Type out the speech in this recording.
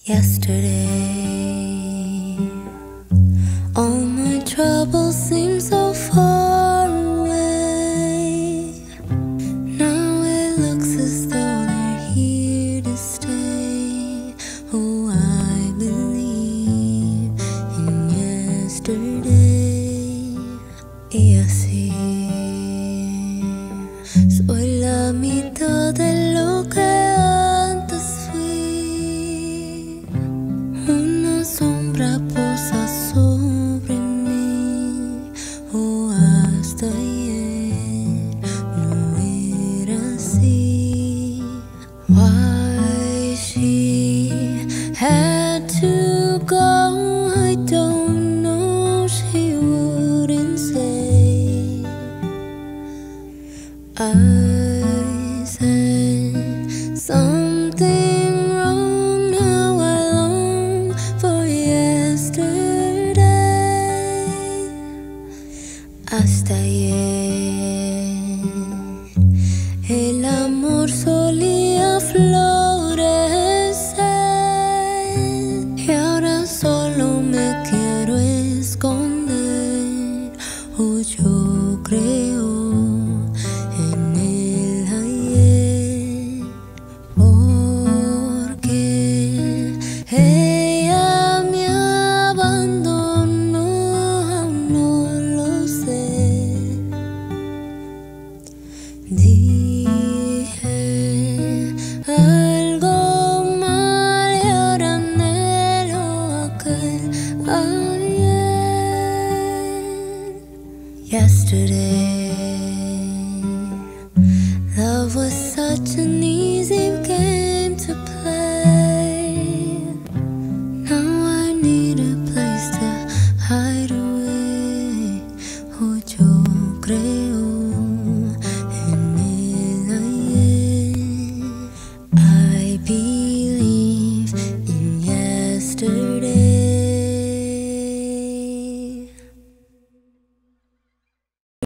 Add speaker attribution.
Speaker 1: Yesterday, all my troubles seem so far away. Now it looks as though they're here to stay. Oh, I believe in yesterday. Y así soy la mitad de lo que antes fui. Una sombra posa sobre mí. Oh, hasta ayer no era así. Why she had to go, I don't know, she wouldn't say. I said something wrong, now I long for yesterday. Hasta ayer el amor solía florecer y ahora solo me quiero esconder. Oh, yo creo en el ayer, porque ella me abandonó, aún no lo sé. Dije algo mal y ahora anhelo aquel ayer. Yesterday, love was such an easy game to play. Now I need a place to hide away. Oh, yo creo